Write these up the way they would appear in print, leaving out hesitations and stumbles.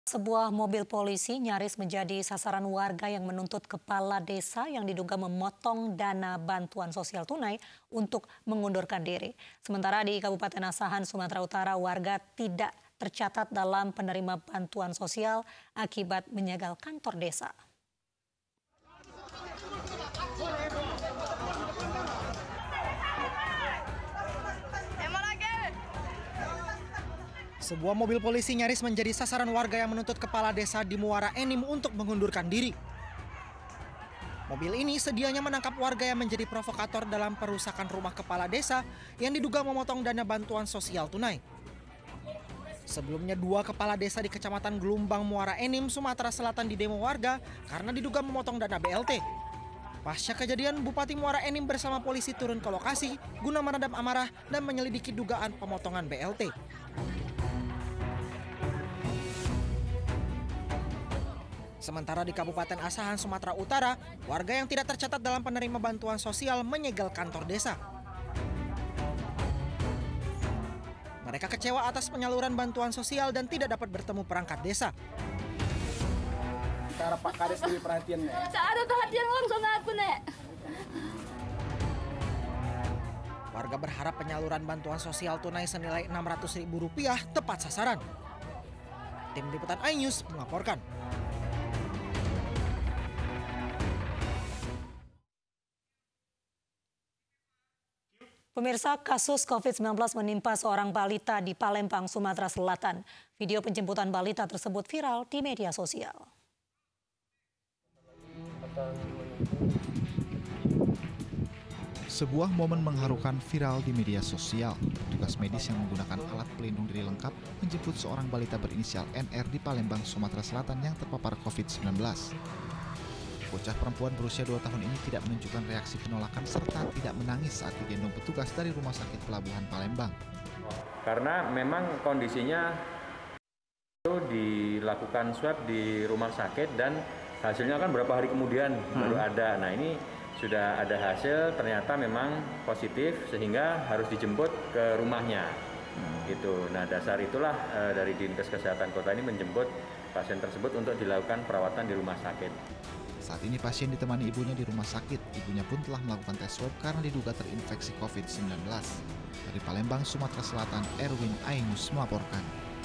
Sebuah mobil polisi nyaris menjadi sasaran warga yang menuntut kepala desa yang diduga memotong dana bantuan sosial tunai untuk mengundurkan diri. Sementara di Kabupaten Asahan, Sumatera Utara, warga tidak tercatat dalam penerima bantuan sosial akibat menyegel kantor desa. Sebuah mobil polisi nyaris menjadi sasaran warga yang menuntut kepala desa di Muara Enim untuk mengundurkan diri. Mobil ini sedianya menangkap warga yang menjadi provokator dalam perusakan rumah kepala desa yang diduga memotong dana bantuan sosial tunai. Sebelumnya 2 kepala desa di Kecamatan Gelumbang, Muara Enim, Sumatera Selatan didemo warga karena diduga memotong dana BLT. Pasca kejadian, Bupati Muara Enim bersama polisi turun ke lokasi guna meredam amarah dan menyelidiki dugaan pemotongan BLT. Sementara di Kabupaten Asahan, Sumatera Utara, warga yang tidak tercatat dalam penerima bantuan sosial menyegel kantor desa. Mereka kecewa atas penyaluran bantuan sosial dan tidak dapat bertemu perangkat desa. Cara Pak Kades lebih perhatian nggak? Ada perhatian langsung aku, Nek. Warga berharap penyaluran bantuan sosial tunai senilai Rp600.000 tepat sasaran. Tim Liputan iNews melaporkan. Pemirsa, kasus COVID-19 menimpa seorang balita di Palembang, Sumatera Selatan. Video penjemputan balita tersebut viral di media sosial. Sebuah momen mengharukan viral di media sosial. Petugas medis yang menggunakan alat pelindung diri lengkap menjemput seorang balita berinisial NR di Palembang, Sumatera Selatan yang terpapar COVID-19. Bocah perempuan berusia 2 tahun ini tidak menunjukkan reaksi penolakan serta tidak menangis saat digendong petugas dari Rumah Sakit Pelabuhan Palembang. Karena memang kondisinya itu dilakukan swab di rumah sakit dan hasilnya kan berapa hari kemudian baru ada. Nah, ini sudah ada hasil, ternyata memang positif sehingga harus dijemput ke rumahnya. Gitu. Nah, dasar itulah dari Dinkes Kesehatan Kota ini menjemput pasien tersebut untuk dilakukan perawatan di rumah sakit. Saat ini pasien ditemani ibunya di rumah sakit. Ibunya pun telah melakukan tes swab karena diduga terinfeksi COVID-19. Dari Palembang, Sumatera Selatan, Erwin iNews melaporkan.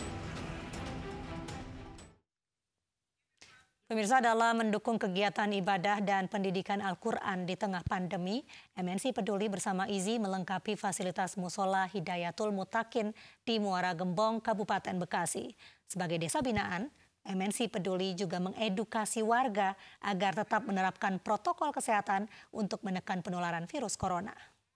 Pemirsa, dalam mendukung kegiatan ibadah dan pendidikan Al-Quran di tengah pandemi, MNC Peduli bersama IZI melengkapi fasilitas Musola Hidayatul Muttaqin di Muara Gembong, Kabupaten Bekasi. Sebagai desa binaan, MNC Peduli juga mengedukasi warga agar tetap menerapkan protokol kesehatan untuk menekan penularan virus corona.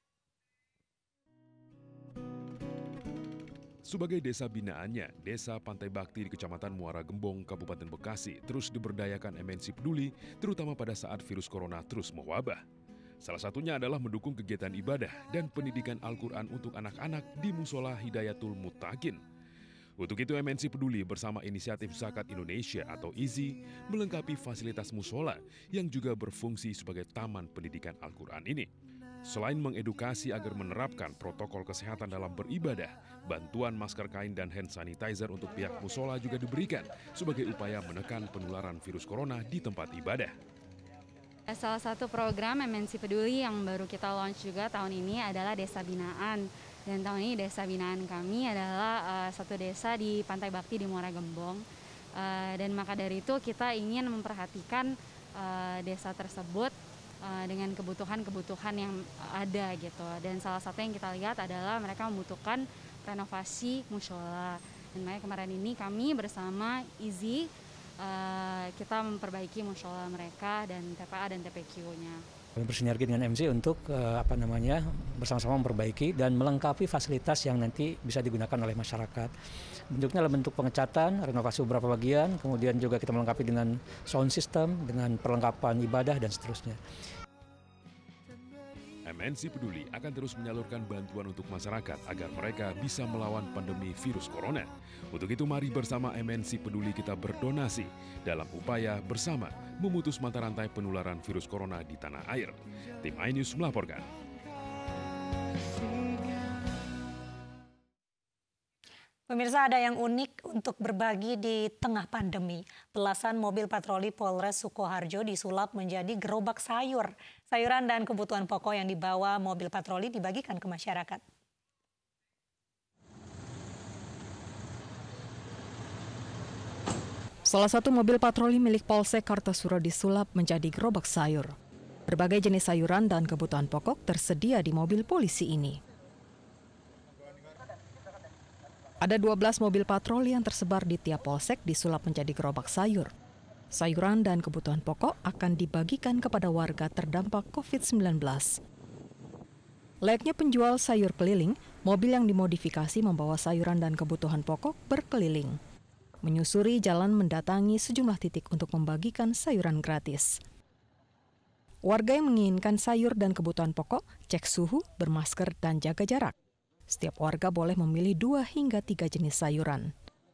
Sebagai desa binaannya, Desa Pantai Bakti di Kecamatan Muara Gembong, Kabupaten Bekasi terus diberdayakan MNC Peduli, terutama pada saat virus corona terus mewabah. Salah satunya adalah mendukung kegiatan ibadah dan pendidikan Al-Quran untuk anak-anak di Musola Hidayatul Muttaqin. Untuk itu MNC Peduli bersama Inisiatif Zakat Indonesia atau IZI melengkapi fasilitas musola yang juga berfungsi sebagai taman pendidikan Al-Quran ini. Selain mengedukasi agar menerapkan protokol kesehatan dalam beribadah, bantuan masker kain dan hand sanitizer untuk pihak musola juga diberikan sebagai upaya menekan penularan virus corona di tempat ibadah. Salah satu program MNC Peduli yang baru kita launch juga tahun ini adalah Desa Binaan. Dan tahun ini desa binaan kami adalah satu desa di Pantai Bakti di Muara Gembong. Dan maka dari itu kita ingin memperhatikan desa tersebut dengan kebutuhan-kebutuhan yang ada gitu. Dan salah satu yang kita lihat adalah mereka membutuhkan renovasi mushola. Dan makanya kemarin ini kami bersama IZI kita memperbaiki mushola mereka dan TPA dan TPQ-nya. Kami bersinergi dengan MC untuk bersama-sama memperbaiki dan melengkapi fasilitas yang nanti bisa digunakan oleh masyarakat. Bentuknya adalah bentuk pengecatan, renovasi beberapa bagian, kemudian juga kita melengkapi dengan sound system, dengan perlengkapan ibadah dan seterusnya. MNC Peduli akan terus menyalurkan bantuan untuk masyarakat agar mereka bisa melawan pandemi virus corona. Untuk itu mari bersama MNC Peduli kita berdonasi dalam upaya bersama memutus mata rantai penularan virus corona di tanah air. Tim iNews melaporkan. Pemirsa, ada yang unik untuk berbagi di tengah pandemi. Belasan mobil patroli Polres Sukoharjo disulap menjadi gerobak sayur. Sayuran dan kebutuhan pokok yang dibawa mobil patroli dibagikan ke masyarakat. Salah satu mobil patroli milik Polsek Kartosuro disulap menjadi gerobak sayur. Berbagai jenis sayuran dan kebutuhan pokok tersedia di mobil polisi ini. Ada 12 mobil patroli yang tersebar di tiap polsek disulap menjadi gerobak sayur. Sayuran dan kebutuhan pokok akan dibagikan kepada warga terdampak COVID-19. Layaknya penjual sayur keliling, mobil yang dimodifikasi membawa sayuran dan kebutuhan pokok berkeliling. Menyusuri jalan mendatangi sejumlah titik untuk membagikan sayuran gratis. Warga yang menginginkan sayur dan kebutuhan pokok, cek suhu, bermasker, dan jaga jarak. Setiap warga boleh memilih 2 hingga 3 jenis sayuran.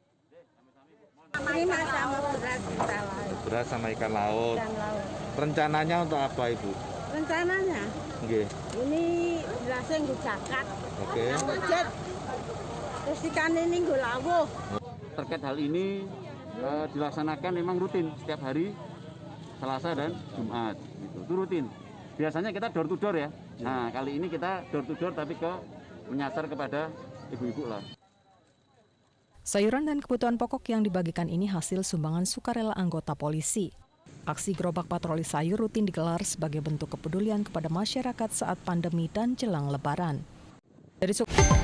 Ini sama beras sama ikan laut. Rencananya untuk apa, Ibu? Rencananya? Nggih. Ini berasnya nggo jakat. Oke. Terus ikan ini nggo lawuh. Terkait hal ini dilaksanakan memang rutin setiap hari Selasa dan Jumat. Gitu. Itu rutin. Biasanya kita door to door ya. Nah, kali ini kita door to door tapi menyasar kepada ibu-ibu lah. Sayuran dan kebutuhan pokok yang dibagikan ini hasil sumbangan sukarela anggota polisi. Aksi gerobak patroli sayur rutin digelar sebagai bentuk kepedulian kepada masyarakat saat pandemi dan jelang Lebaran. Dari